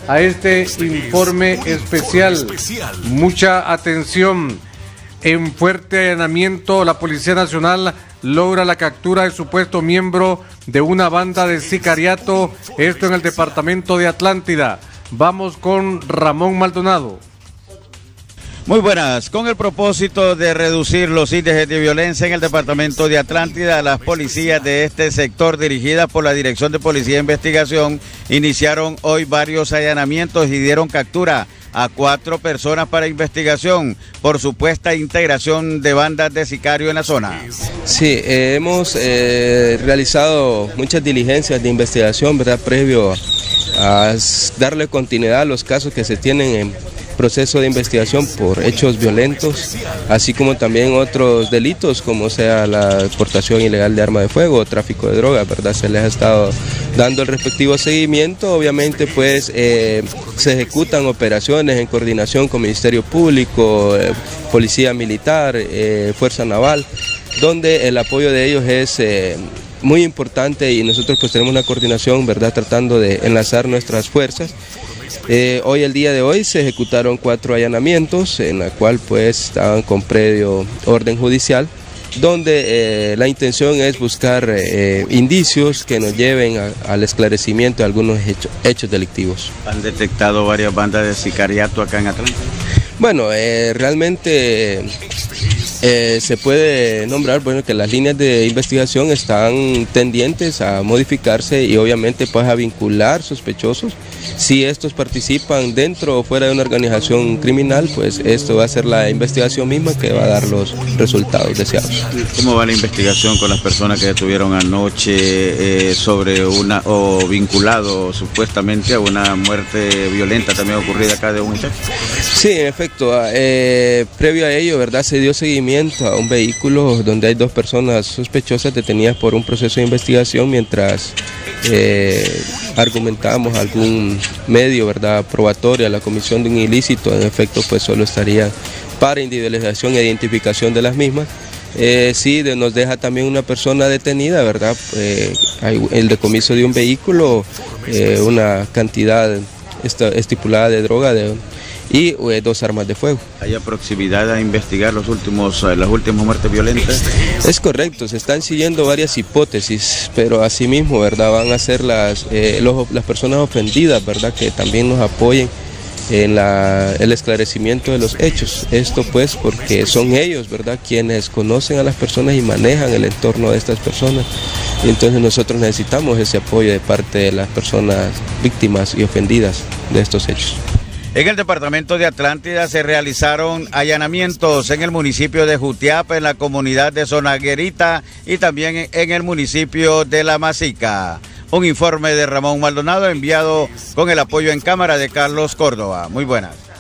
a este informe especial. Mucha atención. En fuerte allanamiento, la Policía Nacional logra la captura de supuesto miembro de una banda de sicariato, esto en el departamento de Atlántida. Vamos con Ramón Maldonado. Muy buenas. Con el propósito de reducir los índices de violencia en el departamento de Atlántida, las policías de este sector, dirigidas por la Dirección de Policía de Investigación, iniciaron hoy varios allanamientos y dieron captura a 4 personas para investigación por supuesta integración de bandas de sicarios en la zona. Sí, hemos realizado muchas diligencias de investigación, ¿verdad?, previo a darle continuidad a los casos que se tienen en proceso de investigación por hechos violentos, así como también otros delitos como sea la exportación ilegal de arma de fuego o tráfico de drogas, ¿verdad? Se les ha estado dando el respectivo seguimiento. Obviamente pues se ejecutan operaciones en coordinación con Ministerio Público, Policía Militar, Fuerza Naval, donde el apoyo de ellos es muy importante y nosotros pues tenemos una coordinación, ¿verdad?, tratando de enlazar nuestras fuerzas. Hoy, el día de hoy, se ejecutaron 4 allanamientos, en la cual pues estaban con previo orden judicial, donde la intención es buscar indicios que nos lleven al esclarecimiento de algunos hechos delictivos. ¿Han detectado varias bandas de sicariato acá en Atlanta? Bueno, realmente se puede nombrar, bueno, que las líneas de investigación están tendientes a modificarse y obviamente pues a vincular sospechosos. Si estos participan dentro o fuera de una organización criminal, pues esto va a ser la investigación misma que va a dar los resultados deseados. ¿Cómo va la investigación con las personas que detuvieron anoche sobre o vinculado supuestamente a una muerte violenta también ocurrida acá de un muchacho? Sí, en efecto, previo a ello, ¿verdad?, se dio seguimiento a un vehículo donde hay 2 personas sospechosas detenidas por un proceso de investigación mientras argumentamos algún medio, ¿verdad?, probatorio a la comisión de un ilícito. En efecto, pues solo estaría para individualización e identificación de las mismas. Sí, nos deja también una persona detenida, ¿verdad? Hay el decomiso de un vehículo, una cantidad estipulada de droga y 2 armas de fuego. ¿Hay proximidad a investigar las últimas muertes violentas? Es correcto, se están siguiendo varias hipótesis, pero asimismo, ¿verdad?, van a ser las personas ofendidas, ¿verdad?, que también nos apoyen en el esclarecimiento de los hechos. Esto pues porque son ellos, ¿verdad?, quienes conocen a las personas y manejan el entorno de estas personas. Y entonces nosotros necesitamos ese apoyo de parte de las personas víctimas y ofendidas de estos hechos. En el departamento de Atlántida se realizaron allanamientos en el municipio de Jutiapa, en la comunidad de Zonaguerita y también en el municipio de La Masica. Un informe de Ramón Maldonado enviado con el apoyo en cámara de Carlos Córdoba. Muy buenas.